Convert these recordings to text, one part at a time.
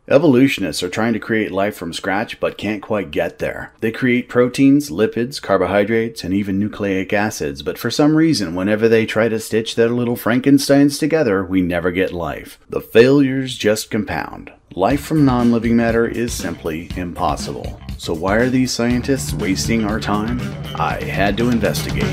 Evolutionists are trying to create life from scratch but can't quite get there. They create proteins, lipids, carbohydrates, and even nucleic acids, but for some reason, whenever they try to stitch their little Frankensteins together, we never get life. The failures just compound. Life from non-living matter is simply impossible. So why are these scientists wasting our time? I had to investigate.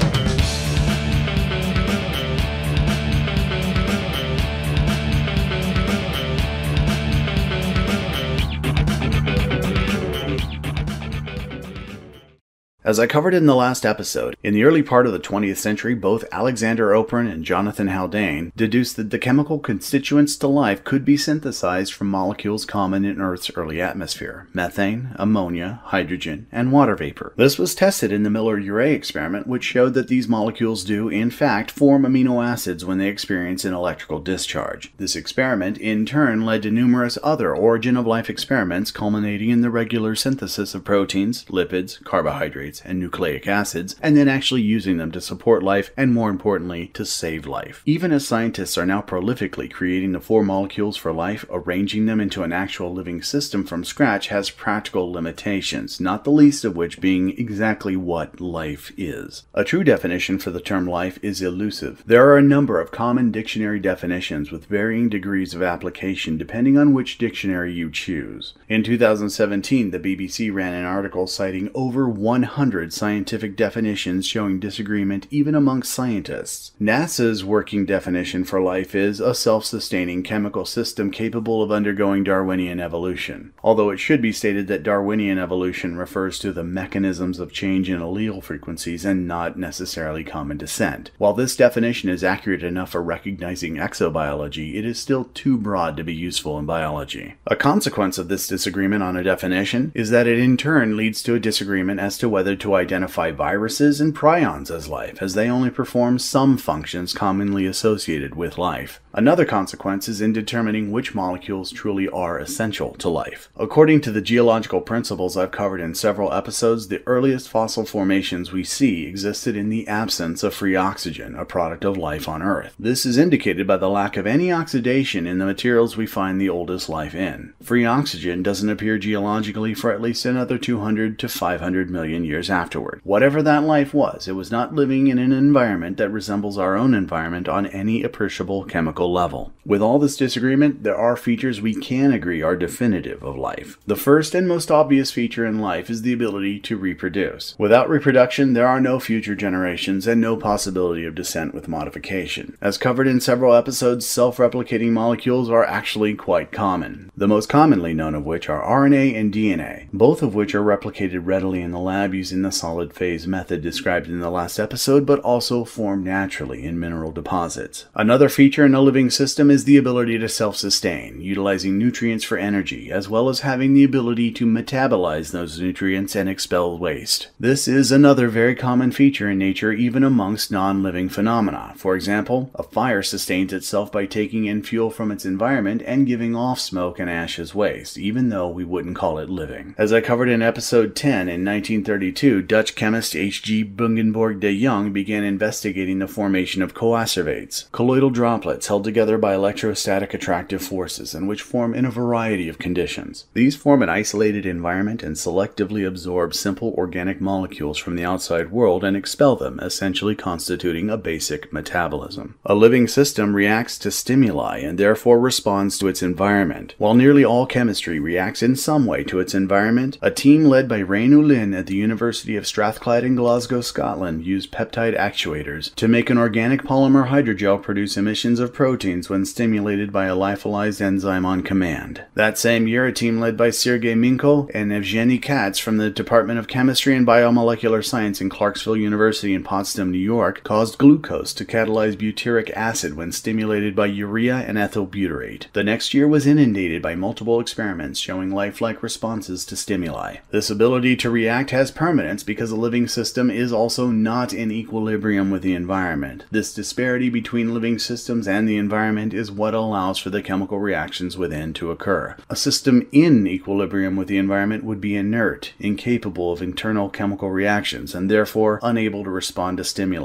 As I covered in the last episode, in the early part of the 20th century, both Alexander Oparin and Jonathan Haldane deduced that the chemical constituents to life could be synthesized from molecules common in Earth's early atmosphere: methane, ammonia, hydrogen, and water vapor. This was tested in the Miller-Urey experiment, which showed that these molecules do, in fact, form amino acids when they experience an electrical discharge. This experiment, in turn, led to numerous other origin-of-life experiments culminating in the regular synthesis of proteins, lipids, carbohydrates, and nucleic acids, and then actually using them to support life and, more importantly, to save life. Even as scientists are now prolifically creating the four molecules for life, arranging them into an actual living system from scratch has practical limitations, not the least of which being exactly what life is. A true definition for the term life is elusive. There are a number of common dictionary definitions with varying degrees of application depending on which dictionary you choose. In 2017, the BBC ran an article citing over 100 scientific definitions showing disagreement even amongst scientists. NASA's working definition for life is a self-sustaining chemical system capable of undergoing Darwinian evolution, although it should be stated that Darwinian evolution refers to the mechanisms of change in allele frequencies and not necessarily common descent. While this definition is accurate enough for recognizing exobiology, it is still too broad to be useful in biology. A consequence of this disagreement on a definition is that it in turn leads to a disagreement as to whether to identify viruses and prions as life, as they only perform some functions commonly associated with life. Another consequence is in determining which molecules truly are essential to life. According to the geological principles I've covered in several episodes, the earliest fossil formations we see existed in the absence of free oxygen, a product of life on Earth. This is indicated by the lack of any oxidation in the materials we find the oldest life in. Free oxygen doesn't appear geologically for at least another 200 to 500 million years afterward. Whatever that life was, it was not living in an environment that resembles our own environment on any appreciable chemical level. With all this disagreement, there are features we can agree are definitive of life. The first and most obvious feature in life is the ability to reproduce. Without reproduction, there are no future generations and no possibility of descent with modification. As covered in several episodes, self-replicating molecules are actually quite common. The most commonly known of which are RNA and DNA, both of which are replicated readily in the lab using the solid phase method described in the last episode, but also form naturally in mineral deposits. Another feature in a living system is the ability to self-sustain, utilizing nutrients for energy, as well as having the ability to metabolize those nutrients and expel waste. This is another very common feature in nature, even amongst non-living phenomena. For example, a fire sustains itself by taking in fuel from its environment and giving off smoke and ash as waste, even though we wouldn't call it living. As I covered in episode 10, in 1932, Dutch chemist H.G. Bungenborg de Jong began investigating the formation of coacervates, colloidal droplets held together by electrostatic attractive forces and which form in a variety of conditions. These form an isolated environment and selectively absorb simple organic molecules from the outside world and expel them, essentially constituting a basic metabolism. A living system reacts to stimuli and therefore responds to its environment. While nearly all chemistry reacts in some way to its environment, a team led by Rainu Lin at the University of Strathclyde in Glasgow, Scotland, used peptide actuators to make an organic polymer hydrogel produce emissions of proteins when stimulated by a lyophilized enzyme on command. That same year, a team led by Sergei Minko and Evgeny Katz from the Department of Chemistry and Biomolecular Science in Clarksville University in Potsdam, New York, caused glucose to catalyze butyric acid when stimulated by urea and ethyl butyrate. The next year was inundated by multiple experiments showing lifelike responses to stimuli. This ability to react has permanence because a living system is also not in equilibrium with the environment. This disparity between living systems and the environment is what allows for the chemical reactions within to occur. A system in equilibrium with the environment would be inert, incapable of internal chemical reactions, and therefore unable to respond to stimuli.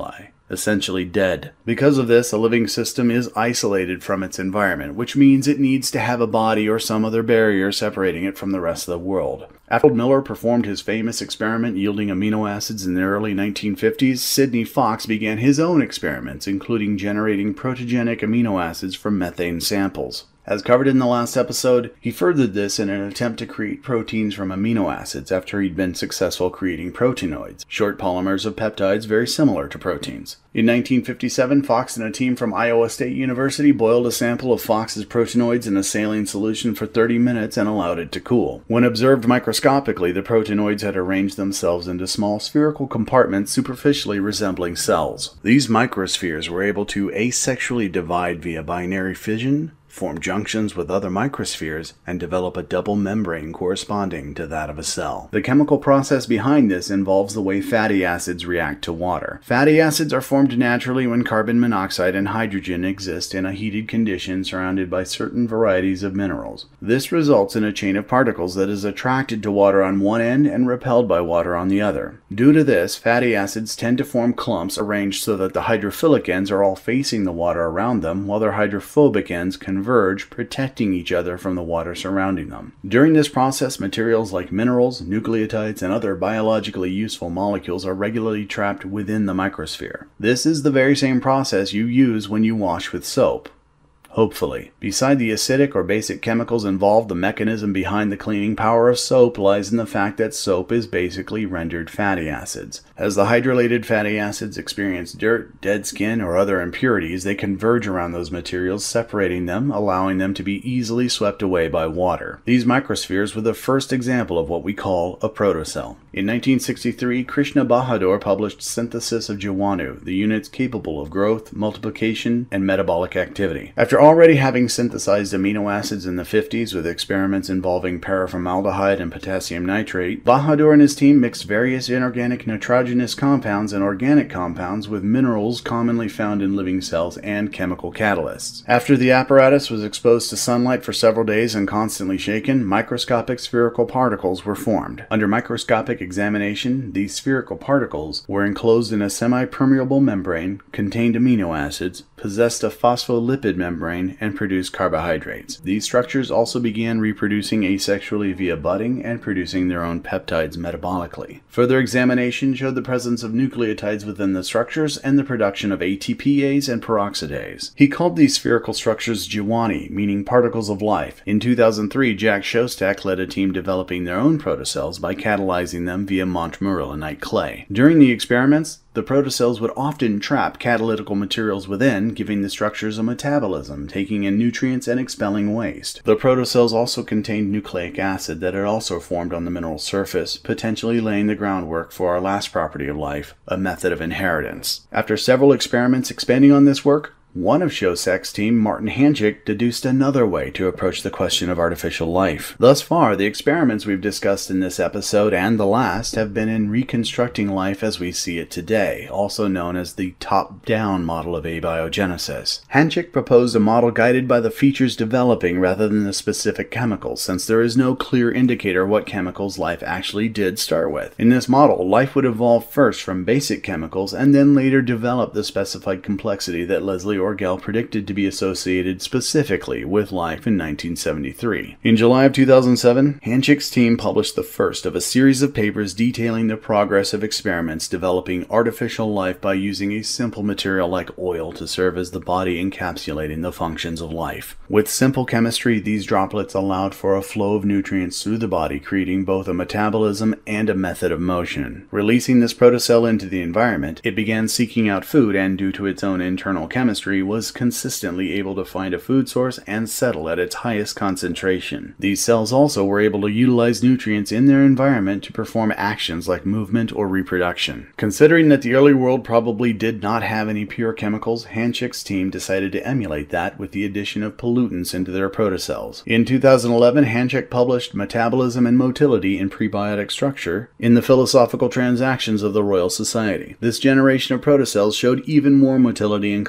essentially dead. Because of this, a living system is isolated from its environment, which means it needs to have a body or some other barrier separating it from the rest of the world. After Miller performed his famous experiment yielding amino acids in the early 1950s, Sidney Fox began his own experiments, including generating protogenic amino acids from methane samples. As covered in the last episode, he furthered this in an attempt to create proteins from amino acids after he'd been successful creating proteinoids, short polymers of peptides very similar to proteins. In 1957, Fox and a team from Iowa State University boiled a sample of Fox's proteinoids in a saline solution for 30 minutes and allowed it to cool. When observed microscopically, the proteinoids had arranged themselves into small spherical compartments superficially resembling cells. These microspheres were able to asexually divide via binary fission, form junctions with other microspheres, and develop a double membrane corresponding to that of a cell. The chemical process behind this involves the way fatty acids react to water. Fatty acids are formed naturally when carbon monoxide and hydrogen exist in a heated condition surrounded by certain varieties of minerals. This results in a chain of particles that is attracted to water on one end and repelled by water on the other. Due to this, fatty acids tend to form clumps arranged so that the hydrophilic ends are all facing the water around them, while their hydrophobic ends converge, protecting each other from the water surrounding them. During this process, materials like minerals, nucleotides, and other biologically useful molecules are regularly trapped within the microsphere. This is the very same process you use when you wash with soap. Hopefully. Beside the acidic or basic chemicals involved, the mechanism behind the cleaning power of soap lies in the fact that soap is basically rendered fatty acids. As the hydrolylated fatty acids experience dirt, dead skin, or other impurities, they converge around those materials, separating them, allowing them to be easily swept away by water. These microspheres were the first example of what we call a protocell. In 1963, Krishna Bahadur published Synthesis of Jeewanu, the units capable of growth, multiplication, and metabolic activity. After already having synthesized amino acids in the 50s with experiments involving paraformaldehylde and potassium nitrate, Bahadur and his team mixed various inorganic nitrogenous compounds and organic compounds with minerals commonly found in living cells and chemical catalysts. After the apparatus was exposed to sunlight for several days and constantly shaken, microscopic spherical particles were formed. Under microscopic examination, these spherical particles were enclosed in a semi-permeable membrane, contained amino acids, possessed a phospholipid membrane, and produced carbohydrates. These structures also began reproducing asexually via budding and producing their own peptides metabolically. Further examination showed the presence of nucleotides within the structures and the production of ATPase and peroxidase. He called these spherical structures Jeewanu, meaning particles of life. In 2003, Jack Szostak led a team developing their own protocells by catalyzing them via montmorillonite clay. During the experiments, the protocells would often trap catalytical materials within, giving the structures a metabolism, taking in nutrients and expelling waste. The protocells also contained nucleic acid that had also formed on the mineral surface, potentially laying the groundwork for our last property of life, a method of inheritance. After several experiments expanding on this work, one of Szostak's team, Martin Hanchik, deduced another way to approach the question of artificial life. Thus far, the experiments we've discussed in this episode and the last have been in reconstructing life as we see it today, also known as the top-down model of abiogenesis. Hanchik proposed a model guided by the features developing rather than the specific chemicals, since there is no clear indicator what chemicals life actually did start with. In this model, life would evolve first from basic chemicals and then later develop the specified complexity that Leslie Orgel predicted to be associated specifically with life in 1973. In July of 2007, Hanchik's team published the first of a series of papers detailing the progress of experiments developing artificial life by using a simple material like oil to serve as the body encapsulating the functions of life. With simple chemistry, these droplets allowed for a flow of nutrients through the body, creating both a metabolism and a method of motion. Releasing this protocell into the environment, it began seeking out food and, due to its own internal chemistry, was consistently able to find a food source and settle at its highest concentration. These cells also were able to utilize nutrients in their environment to perform actions like movement or reproduction. Considering that the early world probably did not have any pure chemicals, Hanchik's team decided to emulate that with the addition of pollutants into their protocells. In 2011, Hanchik published Metabolism and Motility in Prebiotic Structure in the Philosophical Transactions of the Royal Society. This generation of protocells showed even more motility and complex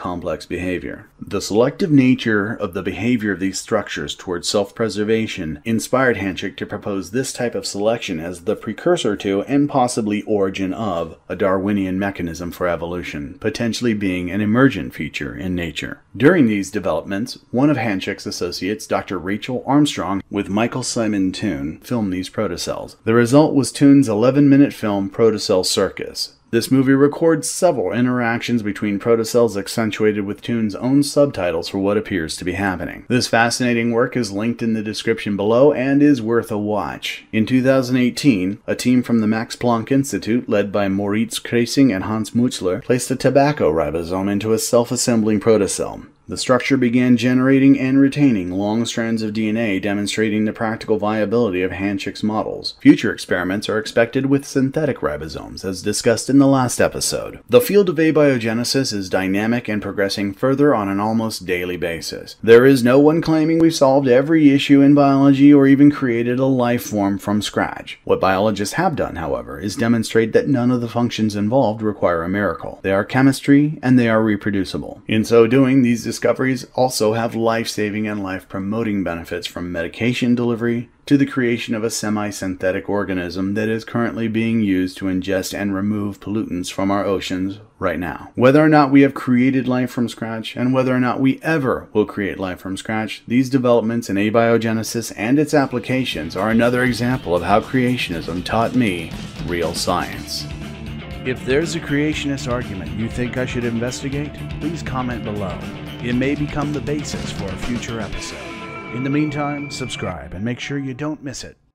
behavior. The selective nature of the behavior of these structures towards self-preservation inspired Hanchik to propose this type of selection as the precursor to, and possibly origin of, a Darwinian mechanism for evolution, potentially being an emergent feature in nature. During these developments, one of Hanchik's associates, Dr. Rachel Armstrong, with Michael Simon Toon, filmed these protocells. The result was Toon's 11-minute film Protocell Circus. This movie records several interactions between protocells accentuated with Toon's own subtitles for what appears to be happening. This fascinating work is linked in the description below and is worth a watch. In 2018, a team from the Max Planck Institute, led by Moritz Kreising and Hans Mutzler, placed a tobacco ribosome into a self-assembling protocell. The structure began generating and retaining long strands of DNA, demonstrating the practical viability of Hanchik's models. Future experiments are expected with synthetic ribosomes, as discussed in the last episode. The field of abiogenesis is dynamic and progressing further on an almost daily basis. There is no one claiming we've solved every issue in biology or even created a life form from scratch. What biologists have done, however, is demonstrate that none of the functions involved require a miracle. They are chemistry and they are reproducible. In so doing, these discoveries also have life-saving and life-promoting benefits, from medication delivery to the creation of a semi-synthetic organism that is currently being used to ingest and remove pollutants from our oceans right now. Whether or not we have created life from scratch, and whether or not we ever will create life from scratch, these developments in abiogenesis and its applications are another example of how creationism taught me real science. If there's a creationist argument you think I should investigate, please comment below. It may become the basis for a future episode. In the meantime, subscribe and make sure you don't miss it.